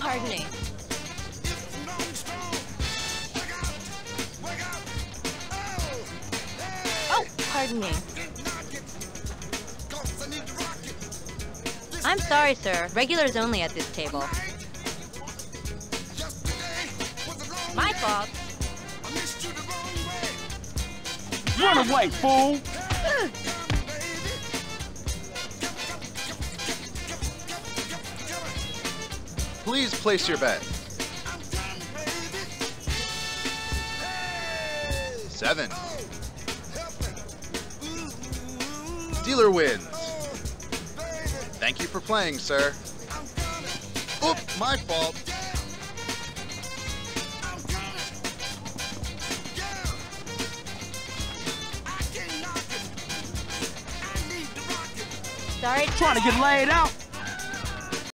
Pardon me. Oh, pardon me. I'm sorry, sir. Regulars only at this table. My fault. Run away, fool! Please place your bet. 7. Dealer wins. Thank you for playing, sir. Oop, my fault. Sorry. Trying to get laid out.